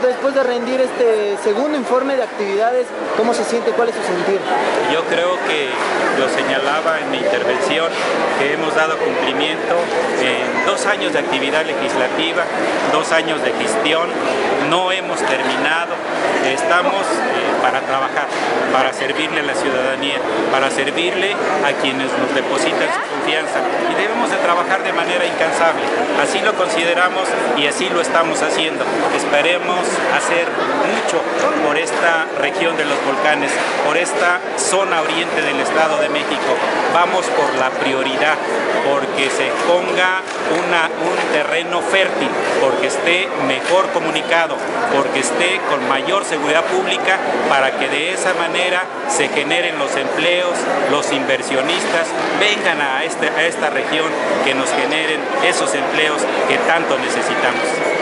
después de rendir este segundo informe de actividades, ¿cómo se siente? ¿Cuál es su sentir? Yo creo que lo señalaba en mi intervención, que hemos dado cumplimiento en 2 años de actividad legislativa, 2 años de gestión, no hemos terminado, estamos para trabajar, para servirle a la ciudadanía, para servirle a quienes nos depositan su confianza y debemos de trabajar de manera incansable, así lo consideramos y así lo estamos haciendo. Esperemos hacer mucho por esta región de los volcanes, por esta zona oriente del Estado de México. Vamos por la prioridad, porque se ponga un terreno fértil, porque esté mejor comunicado, porque esté con mayor seguridad pública, para que de esa manera se generen los empleos, los inversionistas vengan a esta región, que nos generen esos empleos que tanto necesitamos.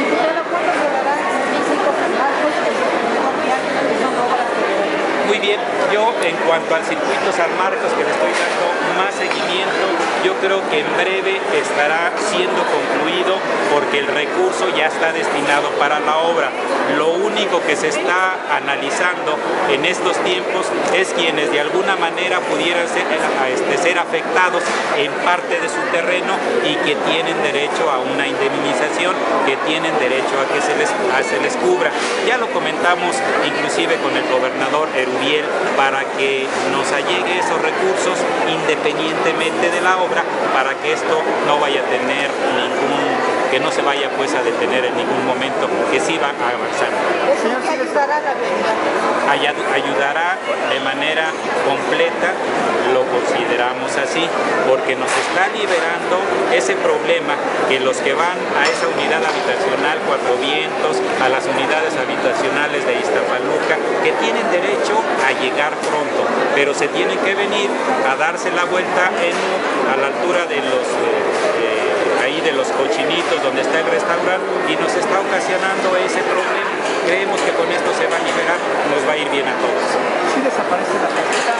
Muy bien, yo en cuanto al circuito San Marcos, que le estoy dando más seguimiento, yo creo que en breve estará siendo concluido porque el recurso ya está destinado para la obra. Lo único que se está analizando en estos tiempos es quienes de alguna manera pudieran ser afectados en parte de su terreno y que tienen derecho a una indemnización, que tienen derecho a que se les cubra. Ya lo comentamos inclusive con el gobernador Erubiel para que nos allegue esos recursos independientemente de la obra, para que esto no vaya a tener que no se vaya pues a detener en ningún momento, que siga avanzando. Ayudará de manera completa, lo consideramos así, porque nos está liberando ese problema que los que van a esa unidad habitacional Cuatro Vientos, a las unidades habitacionales de Iztapaluca, que tienen derecho a llegar pronto, pero se tienen que venir a darse la vuelta a la altura de los cochinitos donde está el restaurante, y nos está ocasionando ese problema. Creemos que con esto se va a liberar, nos va a ir bien a todos. ¿Sí desaparece la caseta?